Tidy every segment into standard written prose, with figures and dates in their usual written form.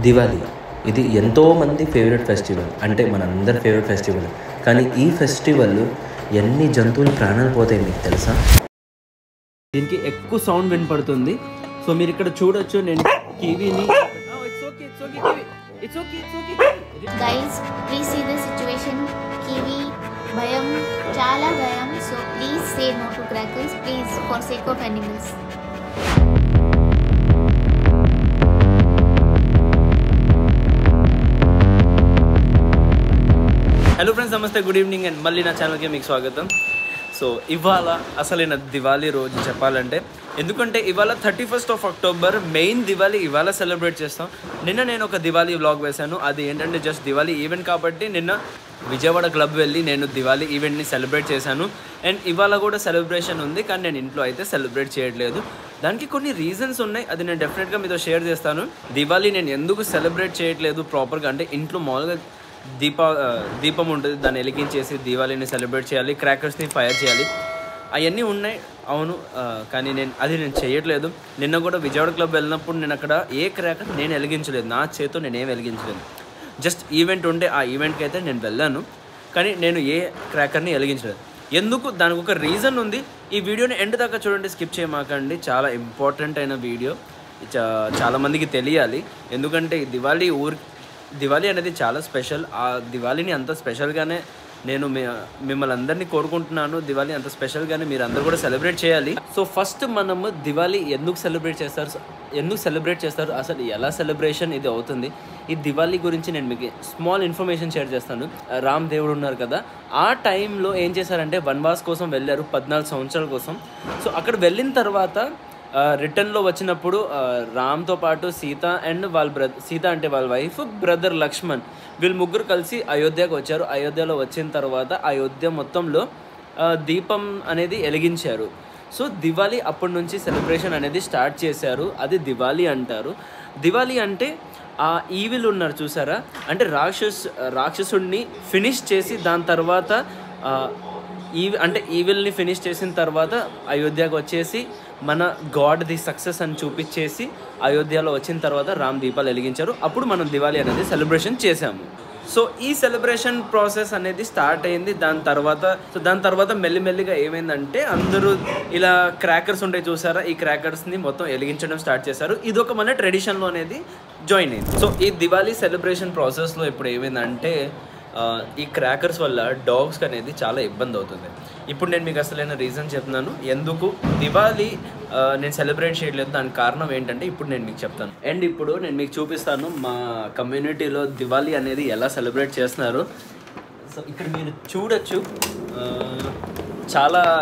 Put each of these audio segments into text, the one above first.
దివాళీ ఇది ఎంతోమంది favourite festival, అంటే మనందరి ఫేవరెట్ ఫెస్టివల్. కానీ ఈ ఫెస్టివల్ ఎన్ని జంతువులు ప్రాణాలు పోతాయి మీకు తెలుసా? దీనికి ఎక్కువ సౌండ్ వినపడుతుంది. సో మీరు ఇక్కడ చూడొచ్చు, నేను కివిని Guys, please see the situation. Kiwi bhayam chala bhayam, so please say no to crackers, please, for sake of animals. Hello friends, నమస్తే, గుడ్ ఈవినింగ్ అండ్ మళ్ళీ నా ఛానల్కి మీకు స్వాగతం. సో ఇవాళ అసలైన దివాళీ రోజు చెప్పాలంటే, ఎందుకంటే ఇవాళ 31st of October main Diwali ఇవాళ సెలబ్రేట్ చేస్తాం. నిన్న నేను ఒక దివాళీ వ్లాగ్ వేశాను. అది ఏంటంటే జస్ట్ దివాళీ ఈవెంట్ కాబట్టి నిన్న విజయవాడ క్లబ్ వెళ్ళి నేను దివాళీ ఈవెంట్ని సెలబ్రేట్ చేశాను. అండ్ ఇవాళ కూడా సెలబ్రేషన్ ఉంది, కానీ నేను ఇంట్లో అయితే సెలబ్రేట్ చేయట్లేదు. దానికి కొన్ని రీజన్స్ ఉన్నాయి, అది నేను డెఫినెట్గా మీతో షేర్ చేస్తాను. దివాళీ నేను ఎందుకు సెలబ్రేట్ చేయట్లేదు ప్రాపర్గా అంటే, ఇంట్లో మామూలుగా దీపం ఉంటుంది, దాన్ని వెలిగించేసి దివాళీని సెలబ్రేట్ చేయాలి, క్రాకర్స్ని ఫైర్ చేయాలి, అవన్నీ ఉన్నాయి అవును. కానీ నేను చేయట్లేదు. నిన్న కూడా విజయవాడ క్లబ్ వెళ్ళినప్పుడు నేను అక్కడ ఏ క్రాకర్ నేను వెలిగించలేదు, నా చేతితో నేనేం వెలిగించలేదు. జస్ట్ ఈవెంట్ ఉంటే ఆ ఈవెంట్కి అయితే నేను వెళ్ళాను, కానీ నేను ఏ క్రాకర్ని వెలిగించలేదు. ఎందుకు? దానికి ఒక రీజన్ ఉంది. ఈ వీడియోని ఎండ్ దాకా చూడండి, స్కిప్ చేయమాకండి. చాలా ఇంపార్టెంట్ అయిన వీడియో, చాలామందికి తెలియాలి. ఎందుకంటే దివాళీ అనేది చాలా స్పెషల్. ఆ దివాళీని అంత స్పెషల్గానే నేను మిమ్మల్ని అందరినీ కోరుకుంటున్నాను. దివాళీ అంత స్పెషల్గానే మీరు అందరూ కూడా సెలబ్రేట్ చేయాలి. సో ఫస్ట్ మనము దివాళీ ఎందుకు సెలబ్రేట్ చేస్తారు, అసలు ఎలా సెలబ్రేషన్ ఇది అవుతుంది, ఈ దివాళీ గురించి నేను మీకు స్మాల్ ఇన్ఫర్మేషన్ షేర్ చేస్తాను. రామ్ దేవుడు ఉన్నారు కదా, ఆ టైంలో ఏం చేశారంటే వనవాస్ కోసం వెళ్ళారు 14 సంవత్సరాల కోసం. సో అక్కడ వెళ్ళిన తర్వాత రిటర్న్లో వచ్చినప్పుడు రామ్తో పాటు సీత అండ్ సీత అంటే వాళ్ళ వైఫ్, బ్రదర్ లక్ష్మణ్, వీళ్ళు ముగ్గురు కలిసి అయోధ్యకు వచ్చారు. అయోధ్యలో వచ్చిన తర్వాత అయోధ్య మొత్తంలో దీపం అనేది వెలిగించారు. సో దివాళీ అప్పటి నుంచి సెలబ్రేషన్ అనేది స్టార్ట్ చేశారు. అది దివాళీ అంటారు. దివాళీ అంటే ఆ ఈవిల్ ఉన్నారు చూసారా, అంటే రాక్షసుడిని ఫినిష్ చేసి దాని తర్వాత ఈవిల్ని ఫినిష్ చేసిన తర్వాత అయోధ్యకు వచ్చేసి మన గాడ్ది సక్సెస్ అని చూపించేసి అయోధ్యలో వచ్చిన తర్వాత రామ్ దీపాలు వెలిగించారు. అప్పుడు మనం దివాళీ అనేది సెలబ్రేషన్ చేసాము. సో ఈ సెలబ్రేషన్ ప్రాసెస్ అనేది స్టార్ట్ అయింది. దాని తర్వాత మెల్లిమెల్లిగా ఏమైందంటే అందరూ ఇలా క్రాకర్స్ ఉంటాయి చూసారా, ఈ క్రాకర్స్ని మొత్తం వెలిగించడం స్టార్ట్ చేశారు. ఇది ఒక మన ట్రెడిషన్లో అనేది జాయిన్ అయింది. సో ఈ దివాళీ సెలబ్రేషన్ ప్రాసెస్లో ఇప్పుడు ఏమైందంటే, ఈ క్రాకర్స్ వల్ల డాగ్స్కి అనేది చాలా ఇబ్బంది అవుతుంది. ఇప్పుడు నేను మీకు అసలైన రీజన్ చెప్తున్నాను ఎందుకు దివాళీ నేను సెలబ్రేట్ చేయట్లేదు. దానికి కారణం ఏంటంటే ఇప్పుడు నేను మీకు చెప్తాను. అండ్ ఇప్పుడు నేను మీకు చూపిస్తాను మా కమ్యూనిటీలో దివాళీ అనేది ఎలా సెలబ్రేట్ చేస్తున్నారు. సో ఇక్కడ మీరు చూడొచ్చు, చాలా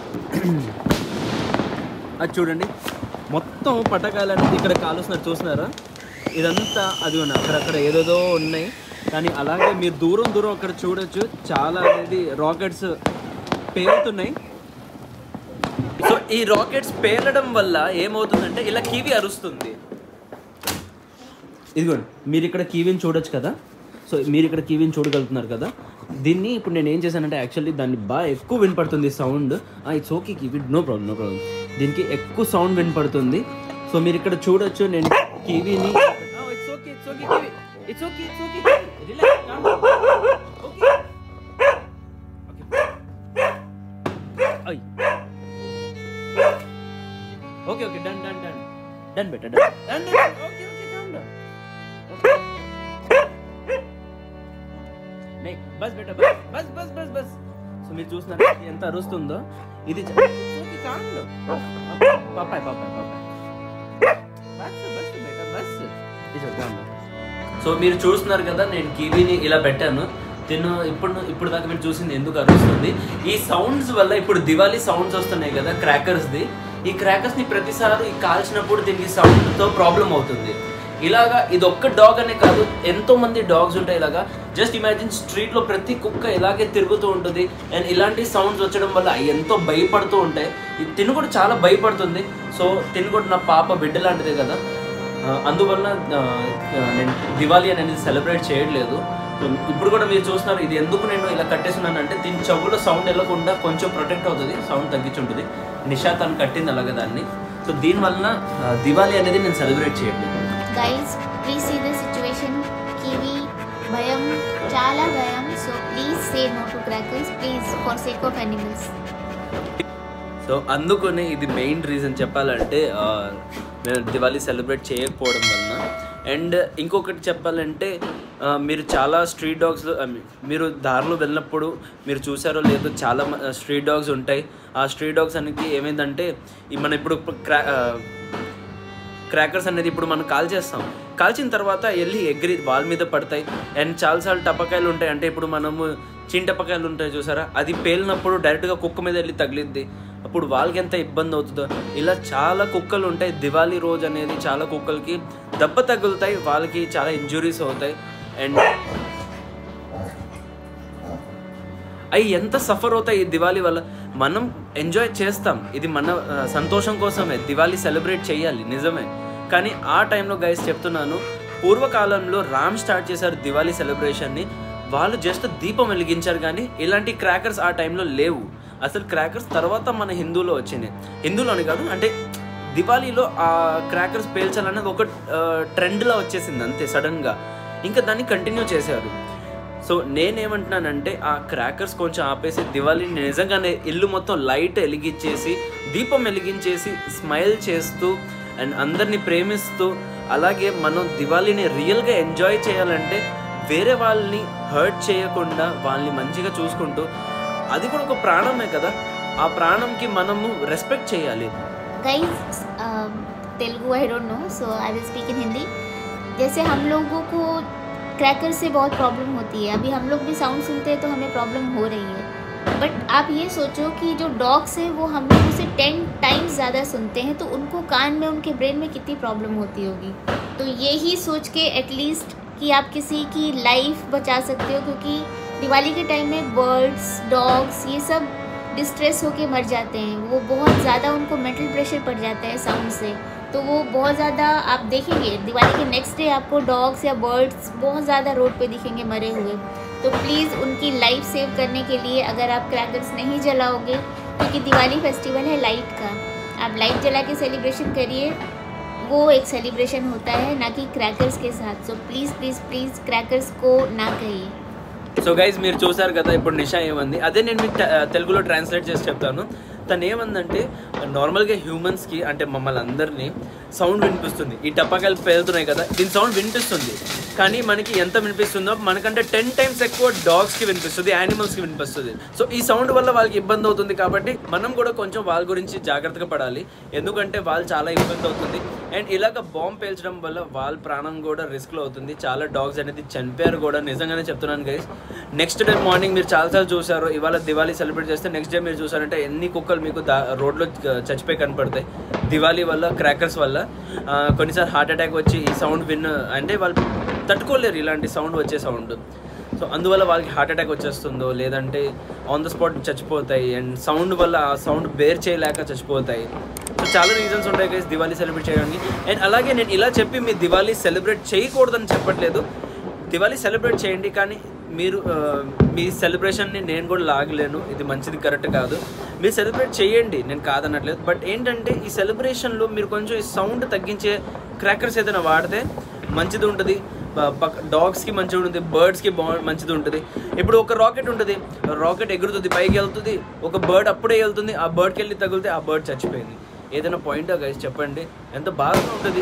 అది చూడండి, మొత్తం పటాకాయలు అనేది ఇక్కడ కాలుస్తున్నారు చూస్తున్నారా. ఇదంతా అది ఉన్నాయి, అక్కడక్కడ ఏదేదో ఉన్నాయి. కానీ అలాగే మీరు దూరం అక్కడ చూడొచ్చు, చాలా అనేది రాకెట్స్ పేలుతున్నాయి. సో ఈ రాకెట్స్ పేలడం వల్ల ఏమవుతుందంటే ఇలా కివి అరుస్తుంది. ఇదిగోండి, మీరు ఇక్కడ కివిని చూడొచ్చు కదా. సో మీరు ఇక్కడ కివిని చూడగలుగుతున్నారు కదా. దీన్ని ఇప్పుడు నేను ఏం చేశానంటే, యాక్చువల్లీ దాన్ని బాగా ఎక్కువ వినపడుతుంది sound. It's okay Kiwi, no problem. దీనికి ఎక్కువ సౌండ్ వినపడుతుంది. సో మీరు ఇక్కడ చూడొచ్చు, నేను కివిని It's okay, relax, calm down. Okay. Okay, done better, done. Okay, calm down. Okay. Nahi, bas beta, bas. So మీరు చూస్తున్నారా ఎంత అరుస్తుందో ఇది. Okay, calm down. పాపాయ్ బస్ బేటా బస్. ఇది calm down. సో మీరు చూస్తున్నారు కదా, నేను కివిని ఇలా పెట్టాను. ఇప్పుడు దాకా మీరు చూసింది ఎందుకు అరుస్తుంది, ఈ సౌండ్స్ వల్ల. ఇప్పుడు దివాళీ సౌండ్స్ వస్తున్నాయి కదా క్రాకర్స్ది, ఈ క్రాకర్స్ని ప్రతిసారి కాల్చినప్పుడు దీనికి సౌండ్తో ప్రాబ్లం అవుతుంది. ఇలాగా ఇది ఒక్క డాగ్ అనే కాదు, ఎంతో మంది డాగ్స్ ఉంటాయి. ఇలాగా జస్ట్ ఇమాజిన్, స్ట్రీట్లో ప్రతి కుక్క ఇలాగే తిరుగుతూ ఉంటుంది. అండ్ ఇలాంటి సౌండ్స్ వచ్చడం వల్ల ఎంతో భయపడుతూ ఉంటాయి. తిను కూడా చాలా భయపడుతుంది. సో తిను కూడా నా పాప బిడ్డ లాంటిదే కదా, అందువల్ల నేను దివాళీ అనేది సెలబ్రేట్ చేయట్లేదు. ఇప్పుడు కూడా మీరు చూస్తున్నారు, ఇది ఎందుకు నేను ఇలా కట్టేస్తున్నాను అంటే, దీని చెవులో సౌండ్ వెళ్ళకుండా కొంచెం ప్రొటెక్ట్ అవుతుంది, సౌండ్ తగ్గించుంటుంది. నిషా తను కట్టింది అలాగే దాన్ని. సో దీనివల్ల దివాళీ అనేది నేను సెలబ్రేట్ చేయట్లేదు. Guys, please see this chala gayam, so please say no to crackers, please, for sake of animals. So అందుకనే ఇది మెయిన్ రీజన్ చెప్పాలంటే మేము దివాళీ సెలబ్రేట్ చేయకపోవడం వలన. అండ్ ఇంకొకటి చెప్పాలంటే మీరు చాలా స్ట్రీట్ డాగ్స్లో మీరు దారిలో వెళ్ళినప్పుడు మీరు చూసారో లేదో చాలా స్ట్రీట్ డాగ్స్ ఉంటాయి. ఆ స్ట్రీట్ డాగ్స్ అనేది ఏమైందంటే మనం ఇప్పుడు క్రాకర్స్ అనేది ఇప్పుడు మనం కాల్చిన తర్వాత వెళ్ళి ఎగిరి వాళ్ళ మీద పడతాయి. అండ్ చాలాసార్లు టపకాయలు ఉంటాయి, అంటే ఇప్పుడు మనము చింటపకాయలు ఉంటాయి చూసారా, అది పేలినప్పుడు డైరెక్ట్గా కుక్క మీద వెళ్ళి తగిలిద్ది. అప్పుడు వాళ్ళకి ఎంత ఇబ్బంది అవుతుందో. ఇలా చాలా కుక్కలు ఉంటాయి. దివాళీ రోజు అనేది చాలా కుక్కలకి దెబ్బ తగులుతాయి, వాళ్ళకి చాలా ఇంజురీస్ అవుతాయి. అండ్ అవి ఎంత సఫర్ అవుతాయి ఈ దివాళీ వల్ల. మనం ఎంజాయ్ చేస్తాం, ఇది మన సంతోషం కోసమే దివాళీ సెలబ్రేట్ చేయాలి నిజమే. కానీ ఆ టైంలో గైస్ చెప్తున్నాను, పూర్వకాలంలో రామ్ స్టార్ట్ చేశారు దివాళీ సెలబ్రేషన్ని. వాళ్ళు జస్ట్ దీపం వెలిగించారు, కానీ ఇలాంటి క్రాకర్స్ ఆ టైంలో లేవు. అసలు క్రాకర్స్ తర్వాత మన హిందూలో వచ్చినాయి. హిందూలోని కాదు, అంటే దివాళీలో ఆ క్రాకర్స్ పేల్చాలనేది ఒక ట్రెండ్లా వచ్చేసింది అంతే సడన్గా. ఇంకా దాన్ని కంటిన్యూ చేశారు. సో నేనేమంటున్నానంటే ఆ క్రాకర్స్ కొంచెం ఆపేసి దివాళీని నిజంగానే ఇల్లు మొత్తం లైట్ వెలిగించేసి దీపం వెలిగించేసి స్మైల్ చేస్తూ అండ్ అందరినీ ప్రేమిస్తూ, అలాగే మనం దివాళీని రియల్గా ఎంజాయ్ చేయాలంటే వేరే వాళ్ళని హర్ట్ చేయకుండా వాళ్ళని మంచిగా చూసుకుంటూ, అది కూడా ఒక ప్రాణమే కదా, ఆ ప్రాణంకి మనము రెస్పెక్ట్ చేయాలి. Guys Telugu I don't know, so I will speak in Hindi. जैसे हम लोगों को क्रैकर से बहुत प्रॉब्लम होती है, अभी हम लोग भी साउंड सुनते हैं तो हमें प्रॉब्लम हो रही है. बट आप ये सोचो कि जो डॉग्स हैं वो हम लोगों से 10 टाइम्स ज़्यादा सुनते हैं, तो उनको कान में, उनके ब्रेन में कितनी प्रॉब्लम होती होगी. तो यही सोच के एटलीस्ट कि आप किसी की लाइफ बचा सकते हो, क्योंकि दिवाली के टाइम में बर्ड्स, डॉग्स ये सब डिस्ट्रेस होके मर जाते हैं. वो बहुत ज़्यादा उनको मेंटल प्रेशर पड़ जाता है साउंड से, तो वो बहुत ज़्यादा आप देखेंगे दिवाली के नेक्स्ट डे आपको डॉग्स या बर्ड्स बहुत ज़्यादा रोड पे दिखेंगे मरे हुए. तो प्लीज़ उनकी लाइफ सेव करने के लिए अगर आप क्रैकर्स नहीं जलाओगे, क्योंकि दिवाली फेस्टिवल है लाइट का, आप लाइट जला के सेलिब्रेशन करिए, वो एक सेलिब्रेशन होता है, ना कि क्रैकर्स के साथ. So please please please crackers को ना कहिए. సో గైజ్ మీరు చూసారు కదా ఇప్పుడు నిషా ఏమంది, అదే నేను మీకు తెలుగులో ట్రాన్స్లేట్ చేసి చెప్తాను. తను ఏమందంటే నార్మల్గా హ్యూమన్స్కి అంటే మమ్మల్ని అందరినీ సౌండ్ వినిపిస్తుంది. ఈ టపాకాయలు పేలుతున్నాయి కదా, దీని సౌండ్ వినిపిస్తుంది. కానీ మనకి ఎంత వినిపిస్తుందో మనకంటే 10 టైమ్స్ ఎక్కువ డాగ్స్కి వినిపిస్తుంది, యానిమల్స్కి వినిపిస్తుంది. సో ఈ సౌండ్ వల్ల వాళ్ళకి ఇబ్బంది అవుతుంది. కాబట్టి మనం కూడా కొంచెం వాళ్ళ గురించి జాగ్రత్తగా పడాలి, ఎందుకంటే వాళ్ళు చాలా ఇబ్బంది అవుతుంది. అండ్ ఇలాగ బాంబ్ పేల్చడం వల్ల వాళ్ళ ప్రాణం కూడా రిస్క్లో అవుతుంది. చాలా డాగ్స్ అనేది చనిపోయారు కూడా, నిజంగానే చెప్తున్నాను గైస్. నెక్స్ట్ డే మార్నింగ్ మీరు చాలాసార్లు చూసారు, ఇవాళ దివాళీ సెలబ్రేట్ చేస్తే నెక్స్ట్ డే మీరు చూసారంటే ఎన్ని కుక్కలు మీకు రోడ్లో చచ్చిపోయి కనపడతాయి దివాళీ వల్ల, క్రాకర్స్ వల్ల. కొన్నిసార్లు హార్ట్ అటాక్ వచ్చి ఈ సౌండ్ అంటే వాళ్ళు తట్టుకోలేరు ఇలాంటి సౌండ్ వచ్చే సౌండ్. సో అందువల్ల వాళ్ళకి హార్ట్ అటాక్ వచ్చేస్తుందో, లేదంటే ఆన్ ద స్పాట్ చచ్చిపోతాయి. అండ్ సౌండ్ వల్ల ఆ సౌండ్ బేర్ చేయలేక చచ్చిపోతాయి. సో చాలా రీజన్స్ ఉంటాయి గైస్ దివాళీ సెలబ్రేట్ చేయడానికి. అండ్ అలాగే నేను ఇలా చెప్పి మీ దివాళీ సెలబ్రేట్ చేయకూడదని చెప్పట్లేదు, దివాళీ సెలబ్రేట్ చేయండి. కానీ మీరు మీ సెలబ్రేషన్ని నేను కూడా లాగలేను, ఇది మంచిది కరెక్ట్ కాదు. మీరు సెలబ్రేట్ చేయండి, నేను కాదనట్లేదు. బట్ ఏంటంటే ఈ సెలబ్రేషన్లో మీరు కొంచెం ఈ సౌండ్ తగ్గించే క్రాకర్స్ ఏదైనా వాడితే మంచిది ఉంటుంది. డాగ్స్కి మంచిగా ఉంటుంది, బర్డ్స్కి మంచిది ఉంటుంది. ఇప్పుడు ఒక రాకెట్ ఉంటుంది, రాకెట్ ఎగురుతుంది, పైకి వెళ్తుంది, ఒక బర్డ్ అప్పుడే వెళ్తుంది, ఆ బర్డ్కి వెళ్ళి తగిలితే ఆ బర్డ్ చచ్చిపోయింది. ఏదైనా పాయింటా గైస్ చెప్పండి, ఎంత బాధగా ఉంటుంది.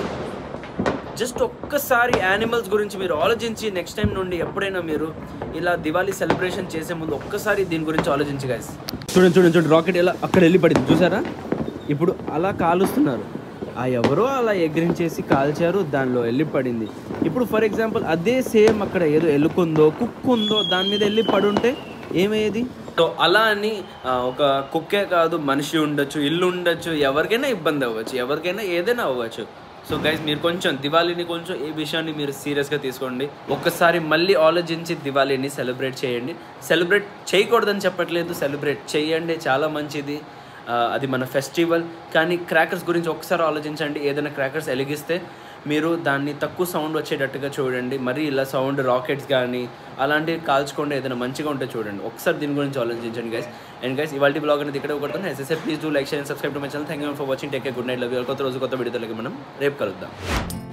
జస్ట్ ఒక్కసారి యానిమల్స్ గురించి మీరు ఆలోచించి నెక్స్ట్ టైం నుండి ఎప్పుడైనా మీరు ఇలా దివాళీ సెలబ్రేషన్ చేసే ముందు ఒక్కసారి దీని గురించి ఆలోచించి గైస్. చూడండి రాకెట్ ఎలా అక్కడ వెళ్ళి పడింది చూసారా. ఇప్పుడు అలా కాలుస్తున్నారు, ఆ ఎవరో అలా ఎగిరించేసి కాల్చారు, దానిలో వెళ్ళి పడింది. ఇప్పుడు ఫర్ ఎగ్జాంపుల్ అదే సేమ్ అక్కడ ఏదో ఎలుకుందో కుక్కుందో దాని మీద వెళ్ళి పడుంటే ఏమయ్యేది? సో అలా అని ఒక కుక్కే కాదు, మనిషి ఉండొచ్చు, ఇల్లు ఉండొచ్చు, ఎవరికైనా ఇబ్బంది అవ్వచ్చు, ఎవరికైనా ఏదైనా అవ్వచ్చు. సో గైస్ మీరు కొంచెం దివాళీని కొంచెం ఈ విషయాన్ని మీరు సీరియస్గా తీసుకోండి. ఒక్కసారి మళ్ళీ ఆలోచించి దివాళీని సెలబ్రేట్ చేయండి. సెలబ్రేట్ చేయకూడదని చెప్పట్లేదు, సెలబ్రేట్ చేయండి, చాలా మంచిది, అది మన ఫెస్టివల్. కానీ క్రాకర్స్ గురించి ఒకసారి ఆలోచించండి. ఏదైనా క్రాకర్స్ వెలిగిస్తే మీరు దాన్ని తక్కువ సౌండ్ వచ్చేటట్టుగా చూడండి. మరి ఇలా సౌండ్ రాకెట్స్ కానీ అలాంటివి కాల్చుకోండి, ఏదైనా మంచిగా ఉంటే చూడండి. ఒకసారి దీని గురించి ఆలోచించండి గైస్. అండ్ గైస్ ఇవాళ బ్లాగ్ అనేది ఇక్కడ కొడుతున్నాను. SSA please do like, share and subscribe to my channel. Thank you for watching. Take care, good night, love you. కొత్త రోజు కొత్త వీడియోలకి మనం రేపు కలుద్దాం.